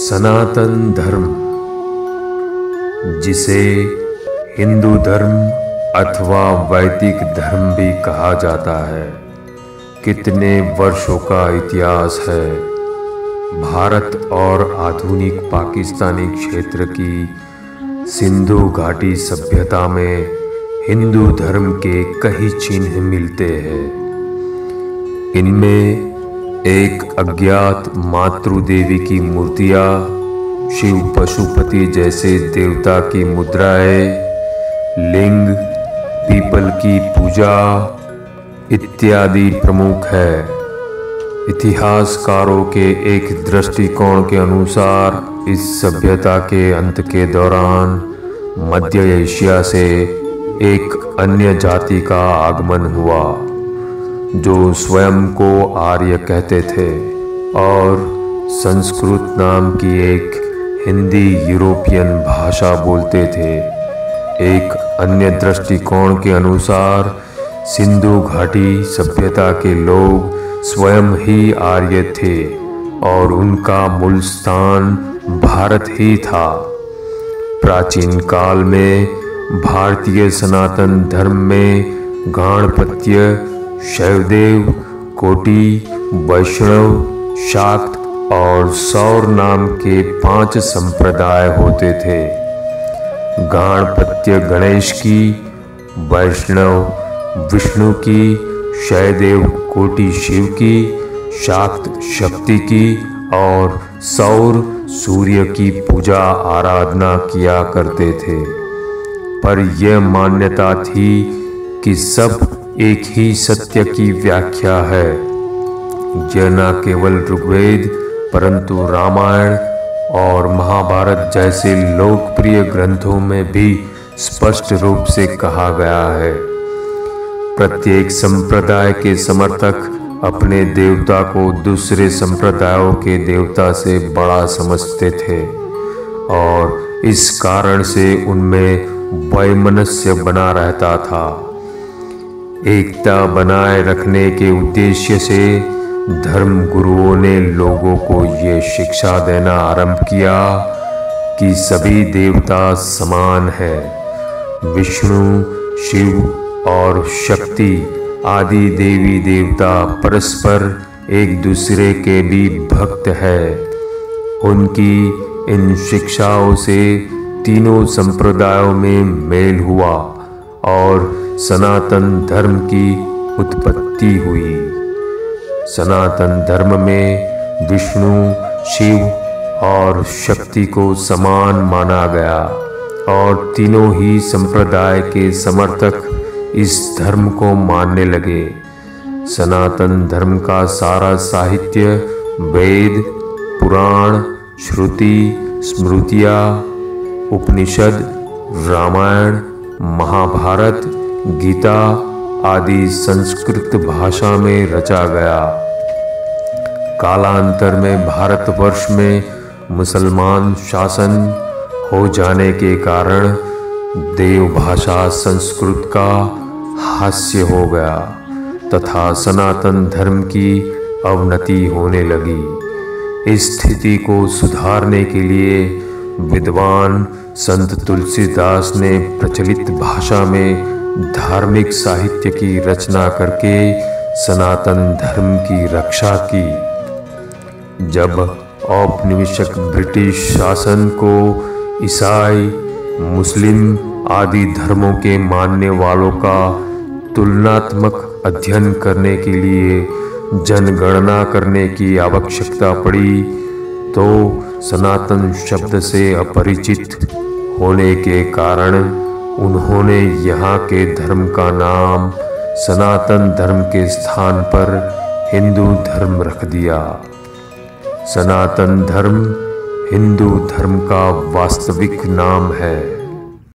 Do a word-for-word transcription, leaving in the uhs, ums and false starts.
सनातन धर्म, जिसे हिंदू धर्म अथवा वैदिक धर्म भी कहा जाता है, कितने वर्षों का इतिहास है। भारत और आधुनिक पाकिस्तानी क्षेत्र की सिंधु घाटी सभ्यता में हिंदू धर्म के कई चिन्ह मिलते हैं। इनमें एक अज्ञात मातृदेवी की मूर्तियाँ, शिव पशुपति जैसे देवता की मुद्राएं, लिंग, पीपल की पूजा इत्यादि प्रमुख है। इतिहासकारों के एक दृष्टिकोण के अनुसार इस सभ्यता के अंत के दौरान मध्य एशिया से एक अन्य जाति का आगमन हुआ जो स्वयं को आर्य कहते थे और संस्कृत नाम की एक हिंदी यूरोपियन भाषा बोलते थे। एक अन्य दृष्टिकोण के अनुसार सिंधु घाटी सभ्यता के लोग स्वयं ही आर्य थे और उनका मूल स्थान भारत ही था। प्राचीन काल में भारतीय सनातन धर्म में गाणपत्य, शैवदेव, कोटि, वैष्णव, शाक्त और सौर नाम के पांच संप्रदाय होते थे। गाणपत्य गणेश की, वैष्णव विष्णु की, शैवदेव कोटि शिव की, शाक्त शक्ति की और सौर सूर्य की पूजा आराधना किया करते थे। पर यह मान्यता थी कि सब एक ही सत्य की व्याख्या है। यह न केवल ऋग्वेद परंतु रामायण और महाभारत जैसे लोकप्रिय ग्रंथों में भी स्पष्ट रूप से कहा गया है। प्रत्येक संप्रदाय के समर्थक अपने देवता को दूसरे संप्रदायों के देवता से बड़ा समझते थे और इस कारण से उनमें वैमनस्य बना रहता था। एकता बनाए रखने के उद्देश्य से धर्म गुरुओं ने लोगों को ये शिक्षा देना आरंभ किया कि सभी देवता समान हैं। विष्णु, शिव और शक्ति आदि देवी देवता परस्पर एक दूसरे के भी भक्त हैं। उनकी इन शिक्षाओं से तीनों संप्रदायों में मेल हुआ और सनातन धर्म की उत्पत्ति हुई। सनातन धर्म में विष्णु, शिव और शक्ति को समान माना गया और तीनों ही संप्रदाय के समर्थक इस धर्म को मानने लगे। सनातन धर्म का सारा साहित्य वेद, पुराण, श्रुति, स्मृतियाँ, उपनिषद, रामायण, महाभारत, गीता आदि संस्कृत भाषा में रचा गया। कालांतर में भारतवर्ष में मुसलमान शासन हो जाने के कारण देव भाषा संस्कृत का हास्य हो गया तथा सनातन धर्म की अवनति होने लगी। इस स्थिति को सुधारने के लिए विद्वान संत तुलसीदास ने प्रचलित भाषा में धार्मिक साहित्य की रचना करके सनातन धर्म की रक्षा की। जब औपनिवेशिक ब्रिटिश शासन को ईसाई, मुस्लिम आदि धर्मों के मानने वालों का तुलनात्मक अध्ययन करने के लिए जनगणना करने की आवश्यकता पड़ी तो सनातन शब्द से अपरिचित होने के कारण उन्होंने यहाँ के धर्म का नाम सनातन धर्म के स्थान पर हिंदू धर्म रख दिया। सनातन धर्म हिंदू धर्म का वास्तविक नाम है।